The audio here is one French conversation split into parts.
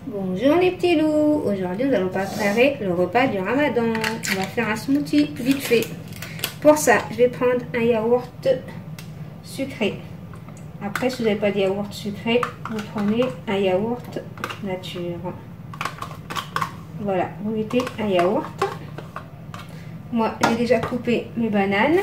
Bonjour les petits loups, aujourd'hui nous allons préparer le repas du ramadan. On va faire un smoothie vite fait. Pour ça, je vais prendre un yaourt sucré. Après, si vous n'avez pas de yaourt sucré, vous prenez un yaourt nature. Voilà, vous mettez un yaourt. Moi, j'ai déjà coupé mes bananes.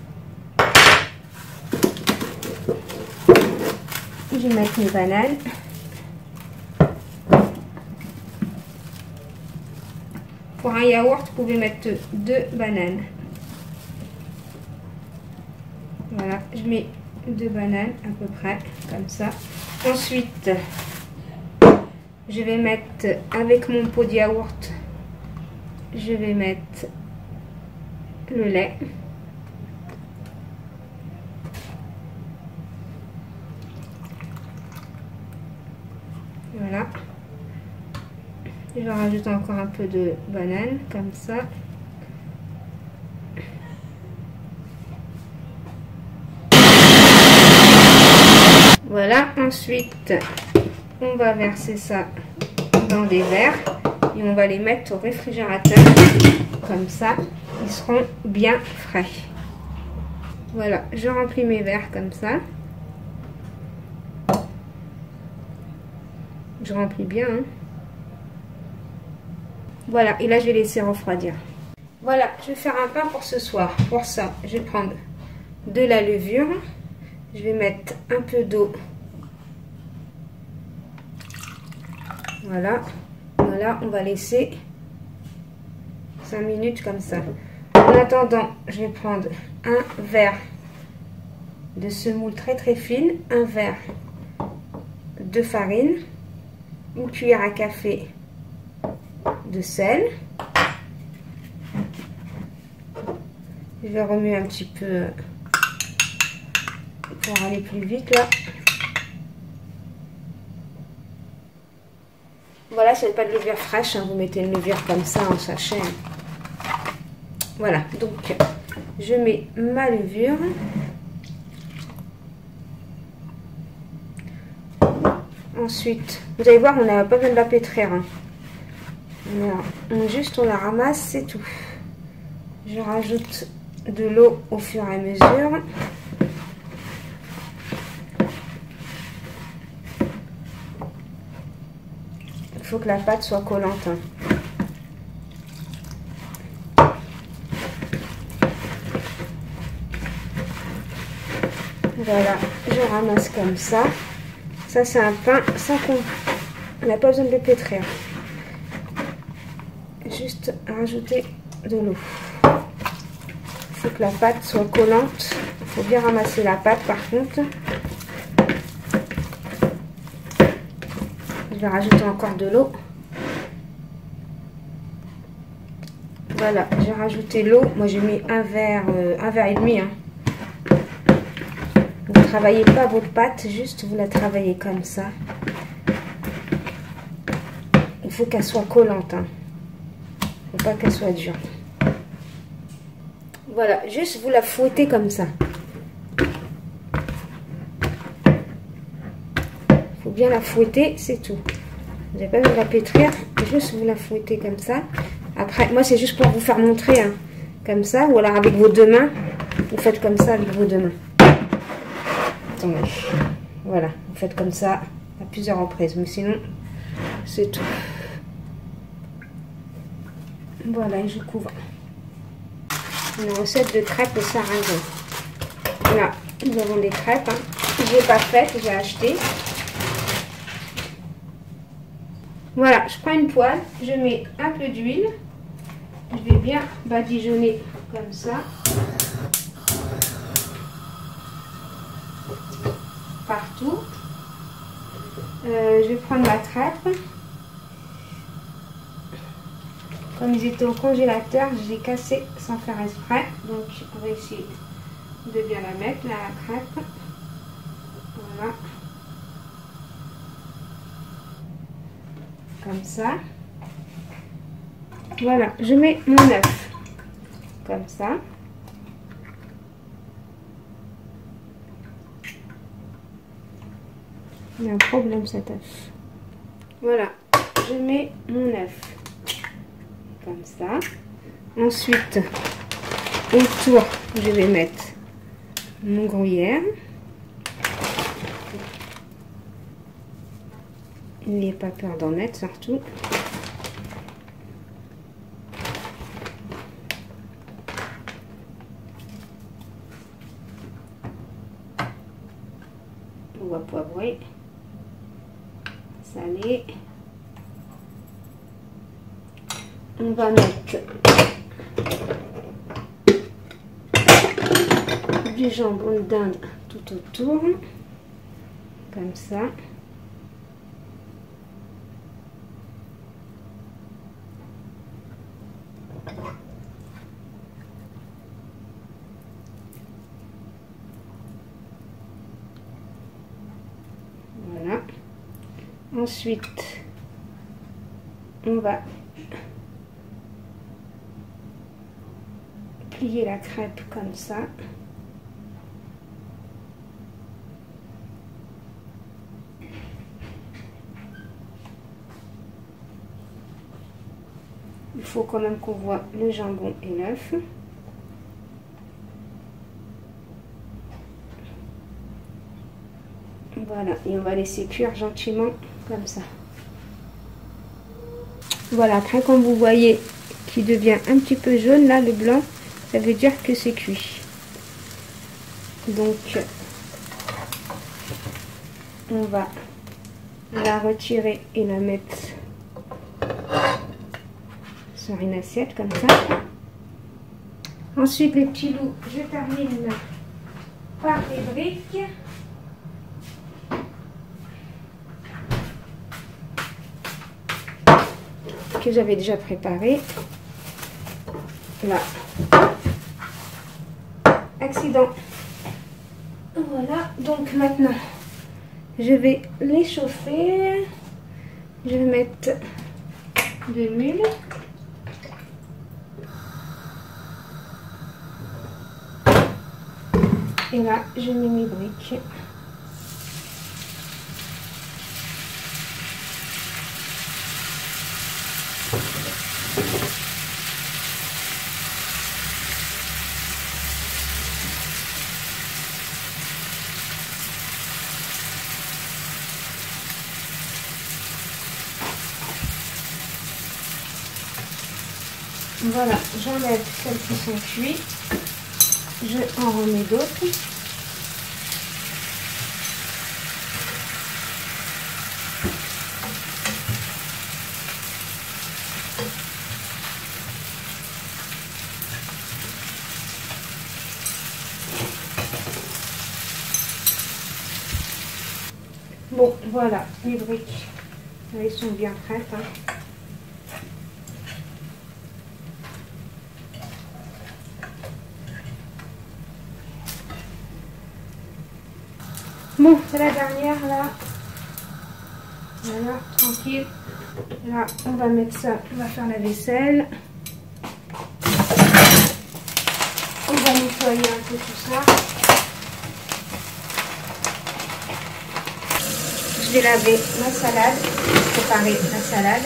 Je vais mettre mes bananes. Pour un yaourt, vous pouvez mettre 2 bananes. Voilà, je mets 2 bananes à peu près, comme ça. Ensuite, je vais mettre, avec mon pot de yaourt, je vais mettre le lait. Voilà. Je vais rajouter encore un peu de banane, comme ça. Voilà, ensuite, on va verser ça dans des verres et on va les mettre au réfrigérateur. Comme ça, ils seront bien frais. Voilà, je remplis mes verres comme ça. Je remplis bien, hein. Voilà, et là je vais laisser refroidir. Voilà, je vais faire un pain pour ce soir. Pour ça, je vais prendre de la levure. Je vais mettre un peu d'eau. Voilà. Voilà, on va laisser 5 minutes comme ça. En attendant, je vais prendre un verre de semoule très fine, un verre de farine, une cuillère à café de sel. Je vais remuer un petit peu pour aller plus vite là. Voilà, ce n'est pas de levure fraîche, hein, vous mettez une levure comme ça en sachet. Voilà, donc je mets ma levure. Ensuite, vous allez voir, on n'a pas besoin de la pétrir, hein. On la ramasse, c'est tout. Je rajoute de l'eau au fur et à mesure. Il faut que la pâte soit collante, hein. Voilà, je ramasse comme ça. Ça, c'est un pain sans qu'on... On n'a pas besoin de le pétrir. Juste rajouter de l'eau. Il faut que la pâte soit collante. Il faut bien ramasser la pâte par contre. Je vais rajouter encore de l'eau. Voilà, j'ai rajouté l'eau. Moi j'ai mis un verre et demi, hein. Vous ne travaillez pas votre pâte, juste vous la travaillez comme ça. Il faut qu'elle soit collante, hein. Il ne faut pas qu'elle soit dure. Voilà, juste vous la fouettez comme ça. Il faut bien la fouetter, c'est tout. Vous n'avez pas besoin de la pétrir, juste vous la fouettez comme ça. Après, moi c'est juste pour vous faire montrer, hein, comme ça, ou alors avec vos 2 mains. Vous faites comme ça avec vos 2 mains. Attendez. Voilà, vous faites comme ça à plusieurs reprises, mais sinon, c'est tout. Voilà, et je couvre. Une recette de crêpes au sarrasin. Voilà, nous avons des crêpes, hein. Je n'ai pas faites, j'ai acheté. Voilà, je prends une poêle, je mets un peu d'huile. Je vais bien badigeonner comme ça. Partout. Je vais prendre ma crêpe. Comme ils étaient au congélateur, je l'ai cassé sans faire exprès. Donc, on va essayer de bien la mettre, la crêpe. Voilà. Comme ça. Voilà, je mets mon œuf. Comme ça. Il y a un problème cet œuf. Voilà. je mets mon œuf. Comme ça. Ensuite, autour, je vais mettre mon gruyère. N'ayez pas peur d'en mettre surtout. On va poivrer, saler. On va mettre du jambon d'Inde tout autour, comme ça. Voilà. Ensuite, on va plier la crêpe comme ça. Il faut quand même qu'on voit le jambon et l'œuf. Voilà, et on va laisser cuire gentiment comme ça. Voilà, après comme vous voyez qui devient un petit peu jaune, là le blanc, ça veut dire que c'est cuit. Donc on va la retirer et la mettre sur une assiette comme ça. Ensuite les petits loups, je termine par les briques. Que j'avais déjà préparé. Là. Accident. Voilà, donc maintenant je vais les chauffer. Je vais mettre de l'huile. Et là, je mets mes briques. Voilà, j'enlève celles qui sont cuites. Je en remets d'autres. Bon, voilà, les briques, elles sont bien prêtes. Hein. Bon, c'est la dernière là. Voilà, tranquille. Là, on va mettre ça, on va faire la vaisselle. On va nettoyer un peu tout ça. Je vais laver ma salade, préparer la salade.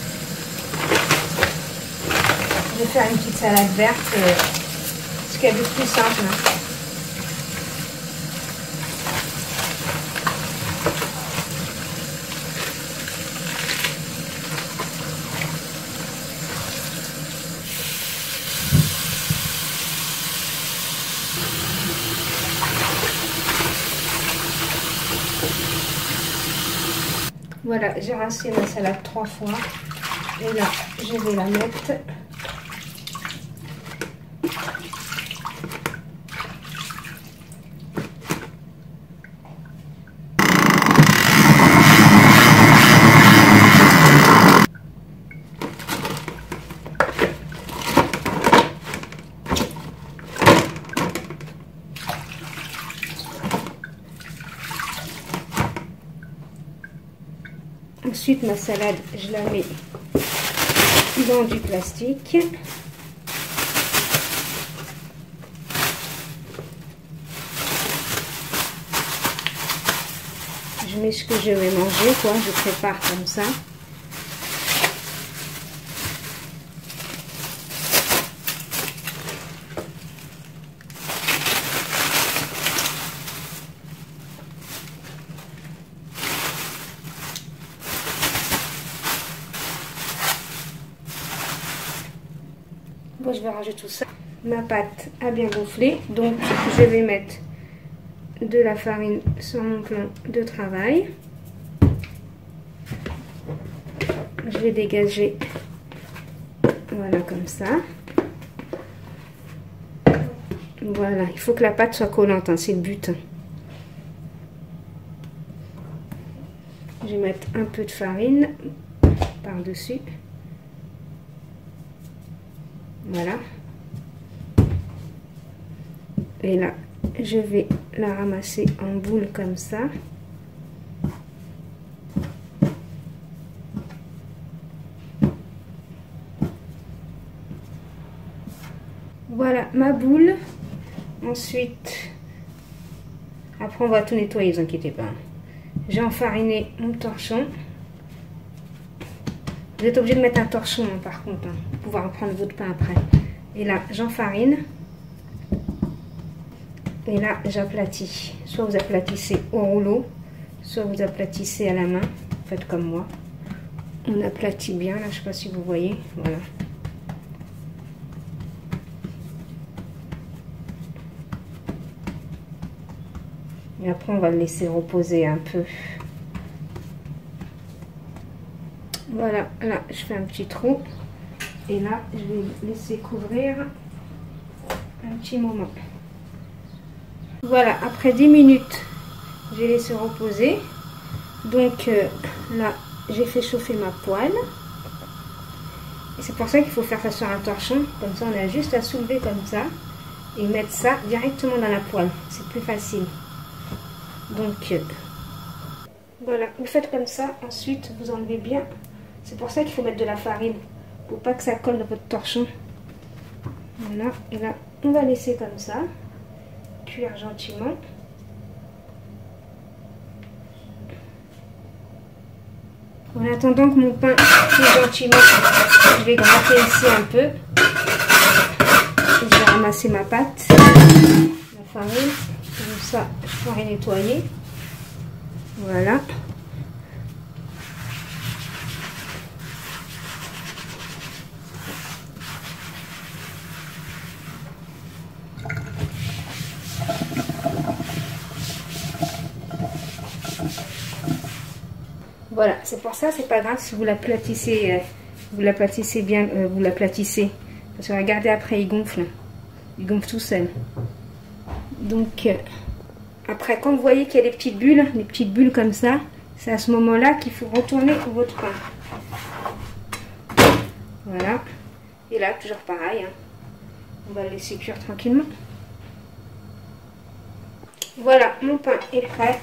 Je vais faire une petite salade verte, ce qu'il y a de plus simple. Hein. Voilà, j'ai rincé ma salade 3 fois. Et là, je vais la mettre. Ensuite, ma salade, je la mets dans du plastique. Je mets ce que je vais manger, quoi. Je prépare comme ça. Bon, je vais ranger tout ça. Ma pâte a bien gonflé, donc je vais mettre de la farine sur mon plan de travail. Je vais dégager, voilà, comme ça. Voilà, il faut que la pâte soit collante, hein, c'est le but. Je vais mettre un peu de farine par-dessus. Voilà. Et là, je vais la ramasser en boule comme ça. Voilà ma boule. Ensuite, après on va tout nettoyer, ne vous inquiétez pas. J'ai enfariné mon torchon. Vous êtes obligé de mettre un torchon, hein, par contre, hein, pour pouvoir prendre votre pain après. Et là, j'enfarine. Et là, j'aplatis. Soit vous aplatissez au rouleau, soit vous aplatissez à la main. Faites comme moi. On aplatit bien, là, je ne sais pas si vous voyez. Voilà. Et après, on va le laisser reposer un peu. Voilà, là, je fais un petit trou. Et là, je vais laisser couvrir un petit moment. Voilà, après 10 minutes, j'ai laissé reposer. Donc là, j'ai fait chauffer ma poêle. Et c'est pour ça qu'il faut faire ça sur un torchon. Comme ça, on a juste à soulever comme ça. Et mettre ça directement dans la poêle. C'est plus facile. Donc, voilà, vous faites comme ça. Ensuite, vous enlevez bien. C'est pour ça qu'il faut mettre de la farine. Pour pas que ça colle dans votre torchon. Voilà, et là, on va laisser comme ça. Cuire gentiment. En attendant que mon pain cuise gentiment, je vais gratter ici un peu. Je vais ramasser ma pâte, la farine. Comme ça, je pourrais nettoyer. Voilà. Voilà, c'est pour ça, c'est pas grave si vous l'aplatissez bien, vous l'aplatissez. Parce que regardez après, il gonfle tout seul. Donc, après, quand vous voyez qu'il y a des petites bulles comme ça, c'est à ce moment-là qu'il faut retourner votre pain. Voilà. Et là, toujours pareil, hein. On va le laisser cuire tranquillement. Voilà, mon pain est prêt.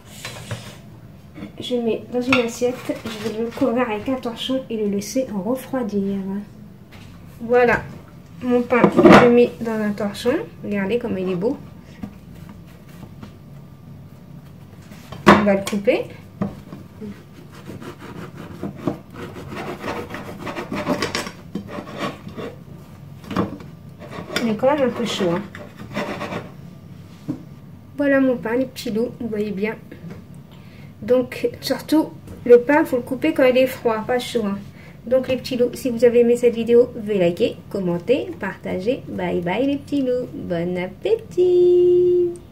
Je mets dans une assiette, je vais le couvrir avec un torchon et le laisser refroidir. Voilà, mon pain, je le mets dans un torchon. Regardez comme il est beau. On va le couper. Il est quand même un peu chaud, hein. Voilà mon pain, les petits loups, vous voyez bien. Donc, surtout, le pain, il faut le couper quand il est froid, pas chaud, hein. Donc, les petits loups, si vous avez aimé cette vidéo, veuillez liker, commenter, partager. Bye bye les petits loups. Bon appétit!